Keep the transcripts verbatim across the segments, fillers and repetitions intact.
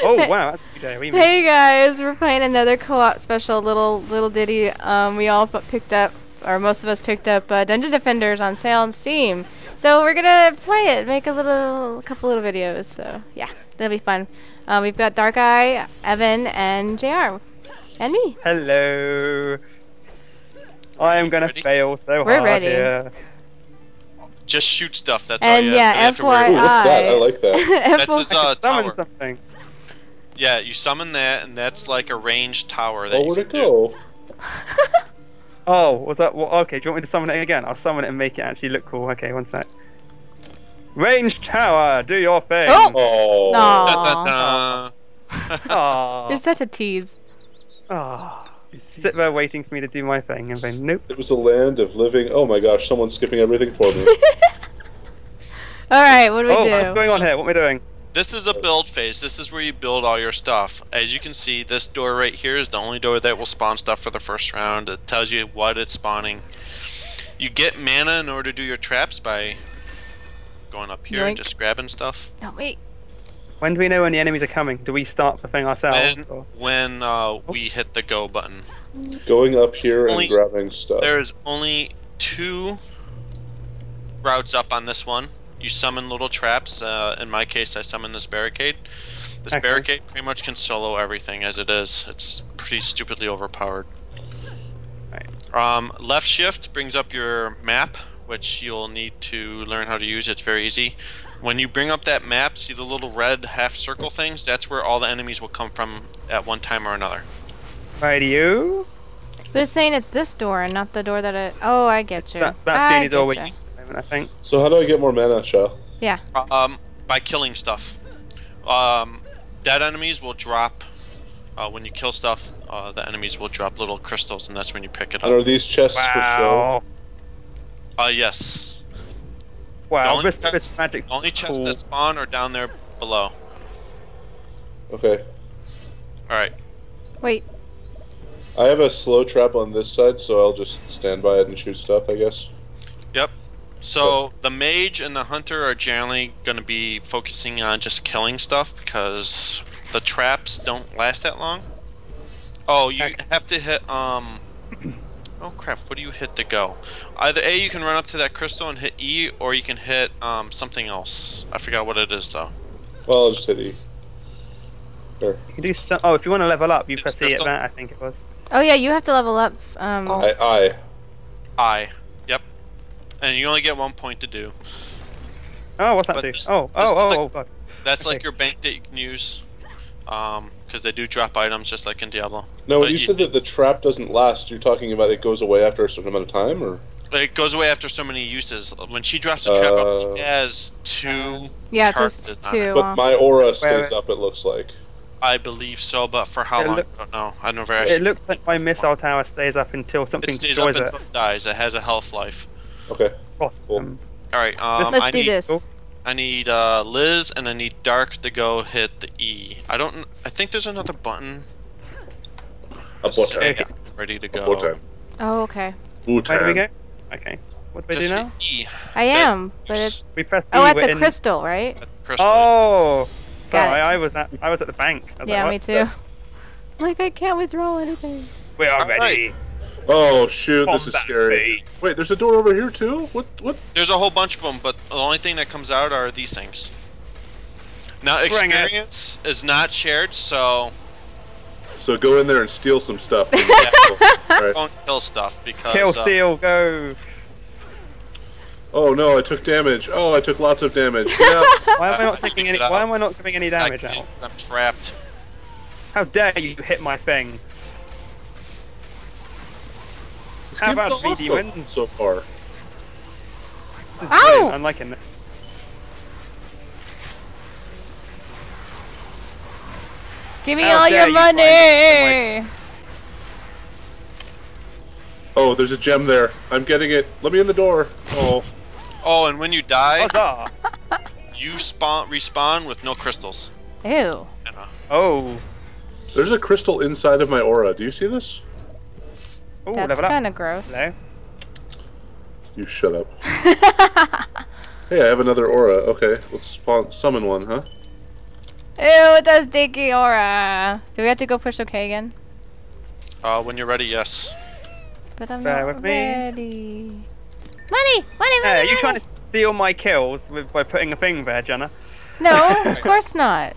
Oh wow, that's a good day. Hey guys, we're playing another co-op special little little ditty. Um, we all picked up, or most of us picked up, uh, Dungeon Defenders on sale on Steam. So we're gonna play it, make a little, a couple little videos. So yeah, that'll be fun. Um, we've got Darkkai, Evan, and JaeR, and me. Hello. I am gonna Ready? fail so We're hard ready. here. Just shoot stuff. That's And all you yeah, have, F you have Y to worry I. about. Ooh, what's that? I like that. That's his uh, Summon tower. something. Yeah, you summon that, and that's like a ranged tower. That Oh, you where'd it can go? Oh, was that? Well, okay, do you want me to summon it again? I'll summon it and make it actually look cool. Okay, one sec. Ranged tower, do your thing. Oh! Oh. No. Do. Da, da, da. Aww. You're such a tease. Aww. Sit there waiting for me to do my thing, and then nope. It was a land of living. Oh my gosh, someone's skipping everything for me. Alright, what do we Oh, do? what's going on here? What am I doing? This is a build phase. This is where you build all your stuff. As you can see, this door right here is the only door that will spawn stuff for the first round. It tells you what it's spawning. You get mana in order to do your traps by going up here and Yoink. just grabbing stuff. No, wait. When do we know when the enemies are coming? Do we start the thing ourselves? When, or- when uh, we hit the go button. Going up here Only- and grabbing stuff. There's only two routes up on this one. You summon little traps. Uh, in my case, I summon this barricade. This Okay. barricade pretty much can solo everything as it is. It's pretty stupidly overpowered. Right. Um, left shift brings up your map, which you'll need to learn how to use. It's very easy. When you bring up that map, see the little red half circle things? That's where all the enemies will come from at one time or another. Radio? But it's saying it's this door and not the door that it. Oh, I get you. That, that's the I only door get we ya. use at the moment, I think. So how do I get more mana, Sha? Yeah. Um, by killing stuff. Um, dead enemies will drop, uh, when you kill stuff, uh, the enemies will drop little crystals, and that's when you pick it And are up. these chests for show? Wow. Uh, yes. The Wow, only this, chests, this magic. only chests cool. that spawn are down there below. Okay. Alright. Wait. I have a slow trap on this side, so I'll just stand by it and shoot stuff, I guess. Yep. So, the mage and the hunter are generally going to be focusing on just killing stuff, because the traps don't last that long. Oh, you Okay. have to hit, um... oh crap, what do you hit to go? Either A, you can run up to that crystal and hit E, or you can hit um, something else. I forgot what it is, though. Well, I'll just hit E. There. You can do some. Oh, if you want to level up, you It's press E at crystal. that. I think it was. Oh yeah, you have to level up. Um. I, I. I. Yep. And you only get one point to do. Oh, what's that But do? this- Oh, this oh, is oh, like- oh, god. That's Okay. like your bank that you can use. Um, because they do drop items just like in Diablo. No, But when you said that the trap doesn't last, you're talking about it goes away after a certain amount of time, or? It goes away after so many uses. When she drops a trap Uh, up, it has two Yeah, it says charges on two. it. But uh, my aura stays wait. up, it looks like. I believe so, but for how It long? look- I don't know. I never actually. It looks like my missile tower stays up until It something stays up destroys until it. it dies. It has a health life. Okay. Awesome. Alright, um, Let's I do need, this. I need uh, Liz and I need Dark to go hit the E. I don't. kn- I think there's another button. A button. Okay. Ready to A go. button. Oh okay. Where do we Button. go? Okay. What do we Just do now? hit E. I am, but you it's. We press Oh, E, at we're the in- crystal, right? At the crystal. Oh. Got Sorry, it. I was at I was at the bank. I was Yeah, like, me what? too. Like I can't withdraw anything. We are Alright. ready. Oh shoot, this is Combat scary. phase. Wait, there's a door over here too? What? What? There's a whole bunch of them, but the only thing that comes out are these things. Now, Bring it. experience is not shared, so So go in there and steal some stuff. Alright. don't kill stuff because Kill, uh, steal, go. Oh no, I took damage. Oh, I took lots of damage. Yeah. Why am I not You taking get any? it out. Why am I not giving any I damage can't out? 'cause I'm trapped. How dare you hit my thing? This How game's about V D awesome wins? so far. This is Ow! brilliant, I'm liking it. Give me How all dare your you find it money. Oh, there's a gem there. I'm getting it. Let me in the door. Oh. Oh, and when you die, Huzzah! you spawn respawn with no crystals. Ew. You know. Oh. There's a crystal inside of my aura. Do you see this? Ooh, That's level up. kind of gross. Hello. You shut up. Hey, I have another aura. Okay, let's spawn, summon one, huh? Ew, it does sticky aura. Do we have to go push okay again? Uh, when you're ready, yes. But I'm Bear not with me. ready. Money! Money, money, Hey, are you money! trying to steal my kills with, by putting a thing there, Jenna? No, of course not.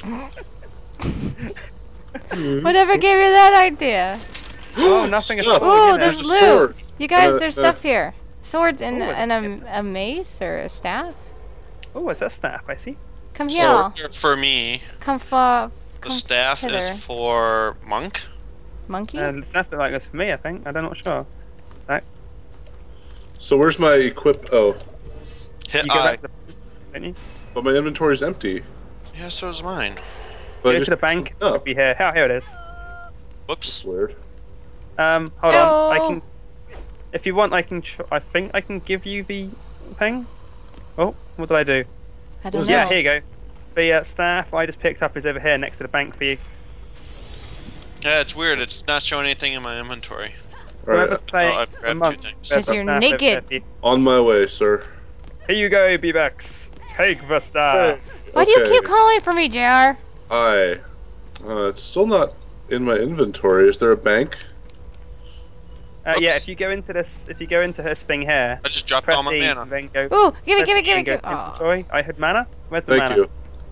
Whatever gave you that idea? Oh, nothing at Stuff. all. Ooh, you know. there's a loot. sword. You guys, Uh, there's uh, stuff here. Swords and, Ooh, and a, a mace or a staff. Oh, it's a staff, I see. Come here. Sword are for me. Come for The staff hither. is for Monk. monkey. And that's like this for me, I think. I'm not sure. So where's my equip? Oh, Hit You go I. back to the don't you? but my inventory's empty. Yeah, so is mine. But I Go just to the bank. Oh, It'll be here. Oh, here it is. Whoops. weird. Um, hold on. I No. can. If you want, I can. Tr I think I can give you the thing. Oh, what did I do? I don't was know. Yeah, here you go. The uh, staff I just picked up is over here next to the bank for you. Yeah, it's weird. It's not showing anything in my inventory. All right, Whoever play Oh, I've a grabbed month, two things. there's 'Cause a you're staff over naked. there for you. on my way, sir. Here you go, B-Bex. Take the staff. Why do you Okay. keep calling for me, JaeR? I. Uh, it's still not in my inventory. Is there a bank? Uh, yeah, Oops. if you go into this, if you go into this thing here, I just dropped press all my E mana. and then go. Ooh, give it, press give it, E give it, and go give it. to Oh. inventory. I had mana. Where's the Thank mana? you.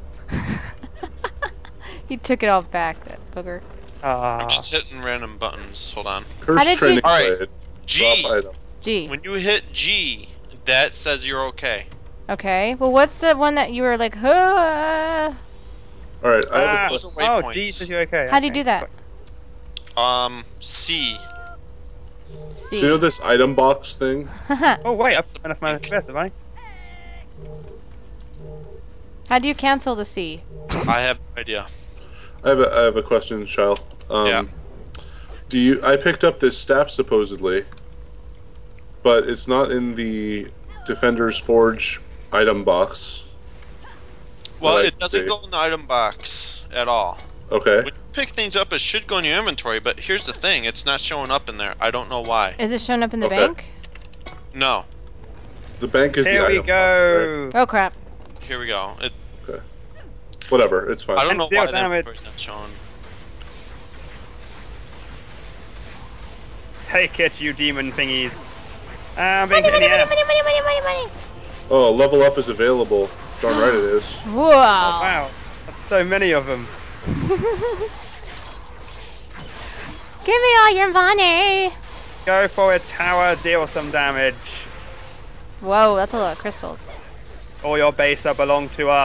He took it all back, that booger. Ah. I'm just hitting random buttons. Hold on. Curse did training you- Alright. blade. G. Drop item. G. When you hit G, that says you're okay. Okay. Well, what's the one that you were like, huh? All right, I have Ah, a Those question. are oh, waypoints. Jesus, you're okay. How do you okay. do that? Um, C. C. So you know this item box thing? Oh wait, I've It's got enough mana to have I? How do you cancel the C? I have no idea. I have a, I have a question, Shyle. Um, Yeah. Do you? I picked up this staff supposedly, but it's not in the Defender's Forge item box. Well, Right, it doesn't see. go in the item box at all. Okay. When you pick things up, it should go in your inventory, but here's the thing. It's not showing up in there. I don't know why. Is it showing up in the Okay. bank? No. The bank is Here the we item go. Oh crap. Here we go. It, box, right? Okay. Whatever, it's fine. I don't know Deal why the damage. inventory's not showing. Take it, you demon thingies. Ah, I'm being Money, hit in money, the money, ass. money, money, money, money, money. Oh, level up is available. Darn right it is. Whoa. Wow, that's so many of them. Give me all your money. Go for it, tower. Deal some damage. Whoa, that's a lot of crystals. All your base are belong to us.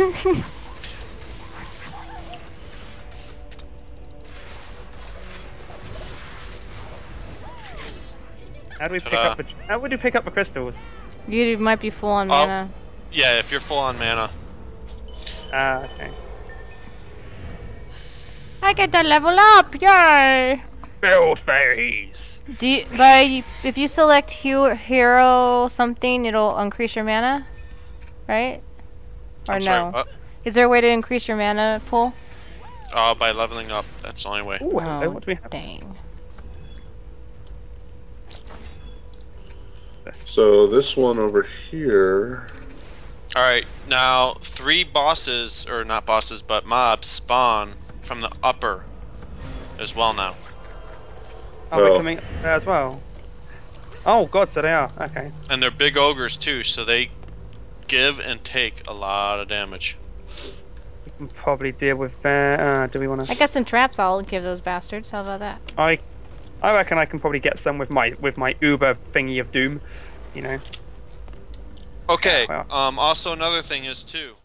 How do we pick Ta-da. up the? How would you pick up the crystals? You might be full on Oh. mana. Yeah, if you're full on mana. Ah, okay. I get to level up, yay! Build phase. Do you, by if you select hu hero something, it'll increase your mana, right? Or I'm no? sorry, what? Is there a way to increase your mana pool? Uh, by leveling up. That's the only way. Ooh, hello. Oh, What do we have? dang. So this one over here. Alright, now three bosses, or not bosses, but mobs spawn from the upper as well now. Oh, they're Oh. coming up there as well. Oh god, so they are. Okay. And they're big ogres too, so they give and take a lot of damage. We can probably deal with that. Uh, do we want I to? got some traps. I'll give those bastards. How about that? I, I reckon I can probably get some with my with my Uber thingy of doom. You know. Okay, Yeah, um, also another thing is too,